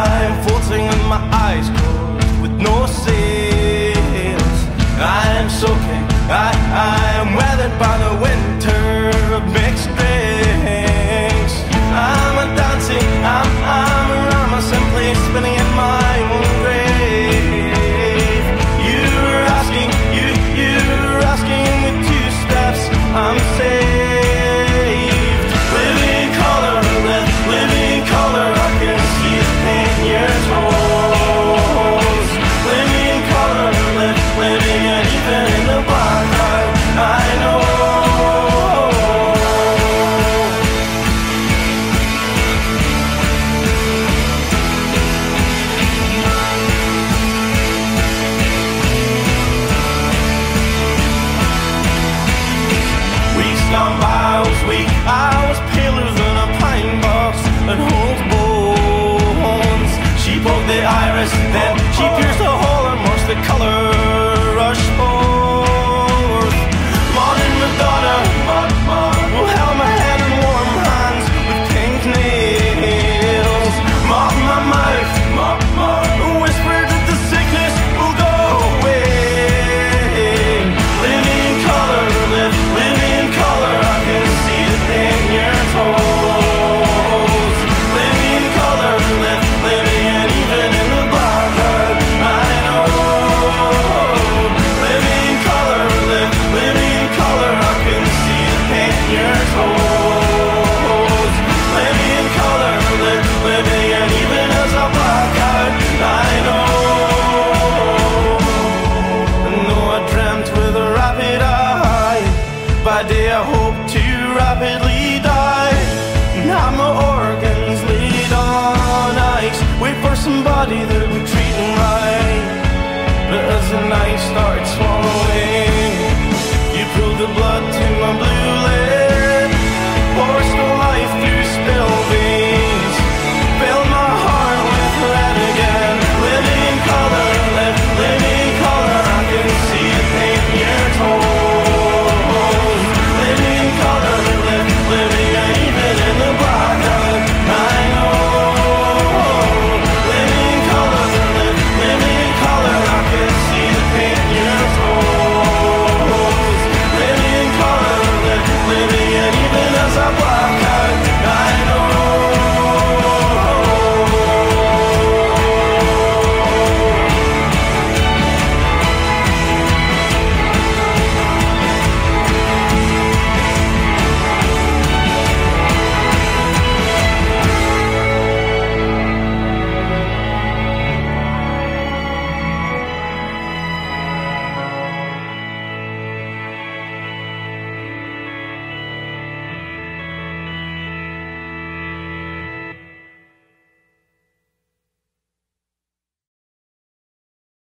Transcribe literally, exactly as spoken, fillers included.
I'm floating with my eyes closed, with no sails. I'm soaking, I, I'm weathered by the winter of mixed drinks. I'm a dancing, I'm, I'm a rama, simply spinning in my own grave. You're asking, you, you're asking with two steps, I'm saved. Living color, live, living color, I can see the pain in your toes. Living color, live, living, and even in the black night, I know. Gone by, I was weak, I was paler than a pine box that holds bones. She poked the iris, then she pierced a hole and watched the color rush forth. Modern Madonna, mod, mod, will held my head in warm hands with pink nails. Mop my mouth, mop, mop, whispered that the sickness will go away. Living color, live, living color, I can see the pain in your toes. Living color, live, living, and even in the black night, I know. Living color, live, living color, I can see the pain in your toes. Living color, live, living, and even as I black out, I know. I know I dreamt with a rapid eye. By day I hope to rapidly die, and have my organs laid on ice, wait for somebody that would treat them right. But as the night starts